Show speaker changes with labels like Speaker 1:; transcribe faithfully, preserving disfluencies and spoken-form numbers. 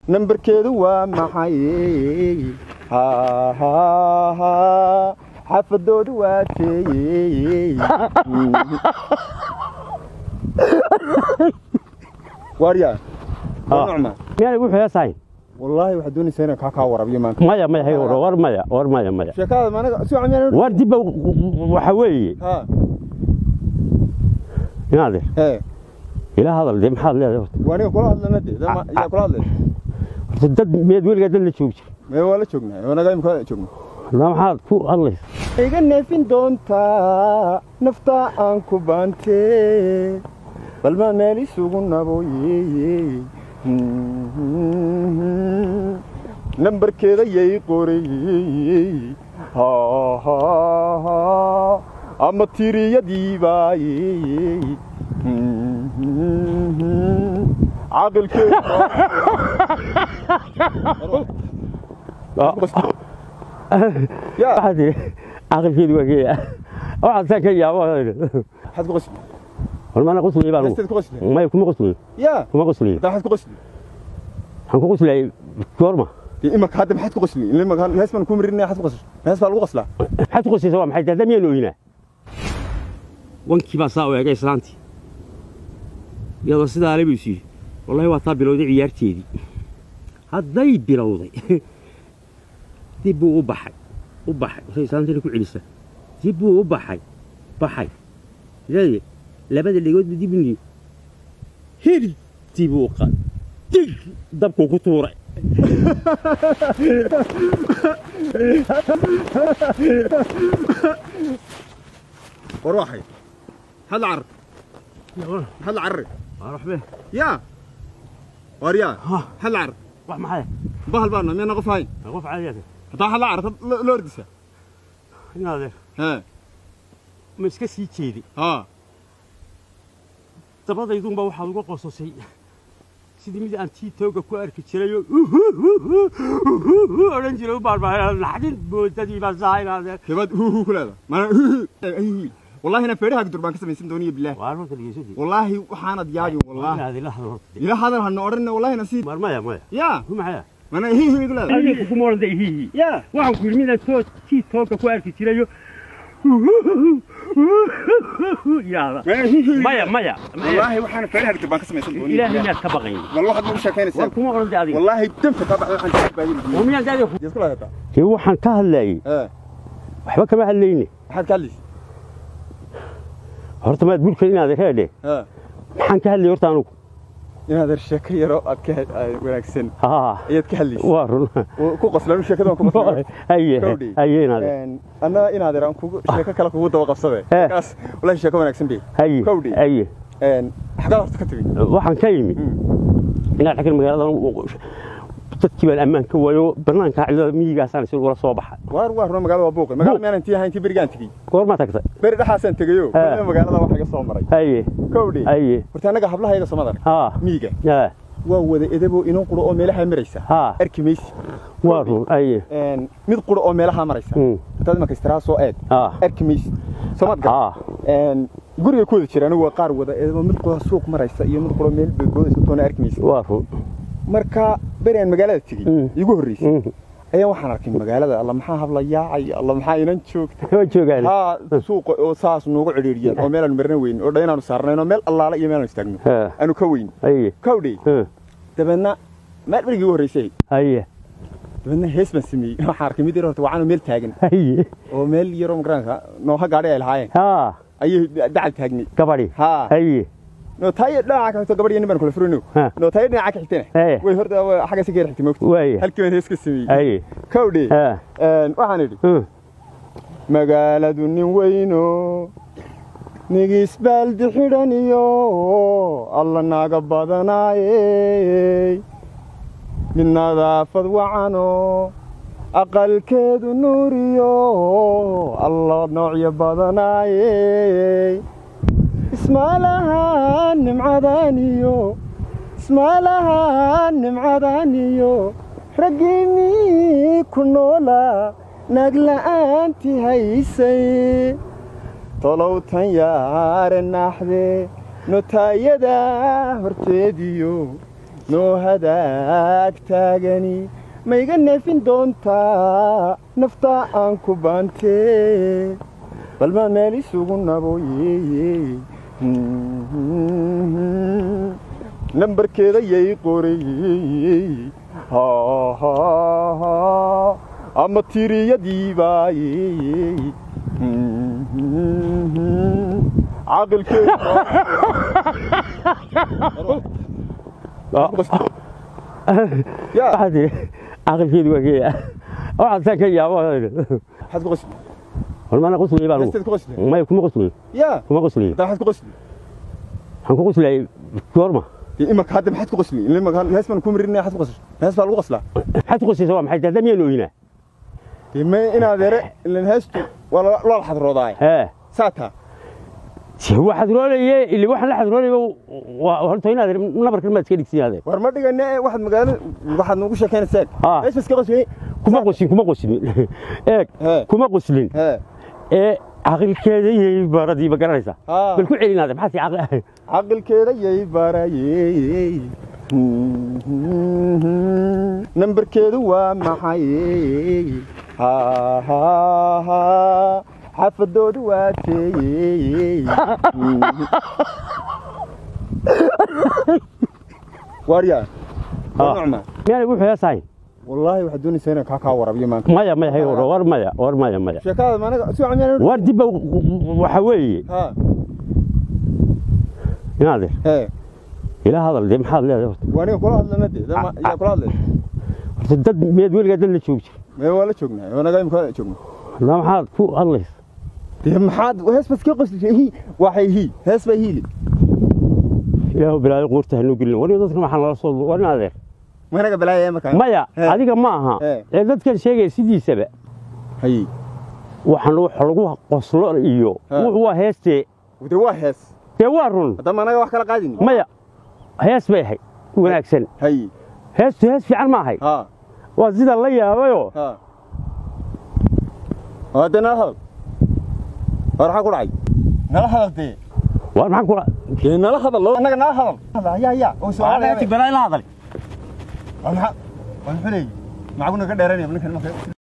Speaker 1: nambarkeedu waa maxay ha ha ha xafadoodu waa teeyey واريا نعمة
Speaker 2: يعني يقول يا سعيد
Speaker 1: والله واحد دوني سنة كاكا وربي ما
Speaker 2: مايا مايا هي ور مايا ور مايا مايا
Speaker 1: شكاية ما أنا سو عمي
Speaker 2: ور دبا وحوي
Speaker 1: ها
Speaker 2: نادر
Speaker 1: إيه
Speaker 2: إلى هذا اللي محل له
Speaker 1: وأنا كل هذا ندي لا يا كل هذا
Speaker 2: تدد ميد ويل قدر اللي تشوف
Speaker 1: ما ولا شغنا وأنا جاي مكان شغنا
Speaker 2: لا محل فوق الله
Speaker 1: إيجن فين دونتا نفتا أنكو بانتي بل ما مالي سوقنا بوي نمبر كذا يقوري ها ها ها أما تيري يدي باي عقل كذا
Speaker 2: يا هذه عقل كذا وجيه واحد ساكن يا واحد
Speaker 1: حد قصدي
Speaker 2: والله أنا قصدي بقى ما يكون قصدي
Speaker 1: يا
Speaker 2: ما قصدي
Speaker 1: ده حد قصدي
Speaker 2: هنكون قصدي كورما
Speaker 1: إما كهذا حد قصدي لما كان ناس ما نكون مرينا حد قصدي ناس فعلوا قصلا
Speaker 2: حد قصدي سواء محل ده مين هنا وانكي بساوي يا جاي سلانتي يا وسيد علي بيسي والله وطا بلودي عيارتيدي هذاي بلودي ديبو وبحي وبحي وسي سلانتي لكو عليسه ديبو وبحي بحي جاي لابد اللي يقول بدي مني هير ديبو قال ديك دبكو كتورة
Speaker 1: وروحي هل عرق هل عرق
Speaker 2: اروح به
Speaker 1: يا وريا هل عرق
Speaker 2: روح معايا
Speaker 1: بهل بالنا مين نقف هاي
Speaker 2: اقف عليك
Speaker 1: هذا هل عرق لوردسه
Speaker 2: نادر
Speaker 1: ها
Speaker 2: مسك سي جيدي
Speaker 1: ها
Speaker 2: dabadaydu baa waxa ugu qososay sidii mid aan tii tooga ku arki jiray oran jiray baarbaa laxdin boodadii baa saaynaade
Speaker 1: kibad hu kuleeda ma والله انا فريها قدر بان كسميسن دونيه بالله
Speaker 2: والله تليسدي
Speaker 1: والله وحانا دياجي والله
Speaker 2: هذه لحظه
Speaker 1: الى هذا هن اورن والله نسيت
Speaker 2: مرمايا مايا
Speaker 1: يا
Speaker 2: هو معايا
Speaker 1: ما انا هي هي يقول
Speaker 2: هذه كم ورد هي
Speaker 1: يا
Speaker 2: waxaan ku yimid soo tii tooga ku arki jiray يا مايا مايا
Speaker 1: والله وحنا فريها قدر بان كسميسن دونيه
Speaker 2: إلهي ما كبغين
Speaker 1: والله واحد مش كاينس
Speaker 2: كم ورد هذه
Speaker 1: والله دمت تبع waxaan taabay
Speaker 2: ومين دادي
Speaker 1: يسكل هذا
Speaker 2: هي waxaan ka hadlay
Speaker 1: ee
Speaker 2: waxba kama hadlayni
Speaker 1: waxaad ka hadlaysaa
Speaker 2: horta ma bulka inaad heede
Speaker 1: ha
Speaker 2: maxaan ka hadlay horta anigu
Speaker 1: inaad sheeko yaro aad ka wanaagsan
Speaker 2: ha
Speaker 1: ayaad ka hadlaysaa
Speaker 2: waa run
Speaker 1: ku qoslaan sheekada ku qoslaan
Speaker 2: haye haye inaad
Speaker 1: een ana inaad yaraan ku sheeko kala kugu daba qabsaday kaas wallahi sheeko wanaagsan bi
Speaker 2: haye
Speaker 1: kowdi
Speaker 2: haye
Speaker 1: een xagaa horta ka timi
Speaker 2: waxaan ka yimi inaad xagan magaalada dadkii baan ammaan ka waayo barnaamijka cilada miyigaasaan si wala soo baxay
Speaker 1: waar waar magaalada waa buuq magaalada meel intii hayntii berigaan tagay
Speaker 2: goor ma tagtay
Speaker 1: beri dhaxaasan tagayo magaalada waxa ka soo maray
Speaker 2: haye
Speaker 1: kowdi
Speaker 2: haye
Speaker 1: horta anaga hablahayaga Soomaaliya
Speaker 2: ha
Speaker 1: miyiga
Speaker 2: ha
Speaker 1: waa wada edebo inuu quro oo meelaha maraysa
Speaker 2: ha
Speaker 1: arkimaysi
Speaker 2: waa run haye
Speaker 1: een mid quro oo meelaha maraysa tad ma kastaa soo eed
Speaker 2: ha
Speaker 1: arkimaysi Soomaaliya
Speaker 2: ha
Speaker 1: een guriga ku wada jiraan waa qaar wada edebo mid quro suuq maraysa iyo mid quro meel beegoodaysa toona arkimaysi
Speaker 2: waa run
Speaker 1: marka bereen magaalada tagay igu horeysay ayaan waxaan arkay magaalada alla maxaa habla yaacay alla maxaa inan joogtay
Speaker 2: waa joogaan
Speaker 1: ha suuq oo saas noogu xiriiriyay oo meel aan marna weyn oo dhaynaanu saarnayno meel allaala iyo meel aan istaagno aanu ka weyn
Speaker 2: haye
Speaker 1: kowdi dabana meel berigi ugu horeysay
Speaker 2: haye
Speaker 1: dabana hees baan sameeyay waxaan arkay mid yar horta waxaan meel taagan
Speaker 2: haye
Speaker 1: oo meel yar oo magaranka noo ha gaadhay ay lahaayeen
Speaker 2: ha
Speaker 1: ayay dacal taagnay
Speaker 2: gabadhi
Speaker 1: ha
Speaker 2: haye
Speaker 1: no taayir dhaaca ka gabadh yeen baan kula furino no taayir dhaaca ka xigtana way horta xaga si geer xigtay moogta halkii baan hees ka sameeyay
Speaker 2: haye
Speaker 1: kowdi een waxaan idhi magaaladu nin weyno nigis baldi xidhan iyo alla naaga badanaayay min nadaafad wacano aqalkeedu nuuriyo alla noocyo badanaayay ismaalaha nimcadaaniyo ismaalaha nimcadaaniyo ragini ku noola naglaanti haysay tolowtan yaare naxde notaayada horteediyo noo hadaag taagani ma iga neefin doontaa naftaa aan ku baantee bal ma meel isugu nabooye nambarkeeda yay qorayey ama tiriyadiibaayey caqilkeeda
Speaker 2: caqilkeedu waa geeya waxaad saa ka yaabo
Speaker 1: حد قصد
Speaker 2: والله أنا قصدي بارو ما يكون قصدي
Speaker 1: يا
Speaker 2: كم قصدي
Speaker 1: ده حد قصد
Speaker 2: حنكون قصدي كورما
Speaker 1: إما كهذا حد قصدي لما كان ناس من كومرينا حد قصد ناس بالو قصلا
Speaker 2: حد قصدي سواء محد هذا مين هنا
Speaker 1: إما إنا ذرة اللي نهست ولا لا حد رضاي
Speaker 2: ها
Speaker 1: ساعتها
Speaker 2: هو حد رولي اللي واحد حد رولي وهل تهينا هذا نبر كلمة كذي كذي هذا
Speaker 1: ورمدي قلنا واحد مقال واحد نقوش كان ساك
Speaker 2: آه.
Speaker 1: إيش بس كقصدي
Speaker 2: كم قصدي كم قصدي إيه كم قصدي إيه عقل كذا يباردي بقرنيسا بالكل علينا هذا بحثي عقل
Speaker 1: عقل كذا يباردي نمبر كذا ومحيي ها ها ها حفظوا دواتي واريا نعمة
Speaker 2: يعني يقول يا ساين
Speaker 1: والله واحد دوني سنة كاكا وربي ما
Speaker 2: مايا مايا هي ور مايا ور مايا مايا
Speaker 1: شكاها ما أنا سو عمي أنا
Speaker 2: ور دبا وحوي
Speaker 1: ها
Speaker 2: نادر
Speaker 1: ها
Speaker 2: إلى هذا اللي محل لا
Speaker 1: وأنا كل هذا ندي ده ما يا كل هذا
Speaker 2: تدد ميد ويل قدر نشوف
Speaker 1: ما ولا شوفنا وأنا جاي مكان شوفنا
Speaker 2: لا محل فوق الله
Speaker 1: ده محد وهس بس كقص هي واحد هي هس بهيلي
Speaker 2: إله بلا قورته إنه قلنا وري ضدك ما حنا رسول ورنا هذا
Speaker 1: ما أنا قبل أيام مكان
Speaker 2: مايا هذيك معها ضدك الشيء سيدي سبع
Speaker 1: هي
Speaker 2: وحنروح لقوها قصلر إيو وهو هستي
Speaker 1: وده هس
Speaker 2: توارن
Speaker 1: هذا ما أنا واحد كلا قاعدين
Speaker 2: مايا هس بيحي وناكسن
Speaker 1: هي
Speaker 2: هس هس في عن ما هي
Speaker 1: ها
Speaker 2: وزيد الله يا أبوه
Speaker 1: ها هذا نهض راح أقول عي نهض دي
Speaker 2: وأنا حقول
Speaker 1: نهض الله أنا نهض هذا يا يا
Speaker 2: وسؤال أنا تبرأ لا هذا
Speaker 1: أنا أنا حلي معقولة كده راني من كلمة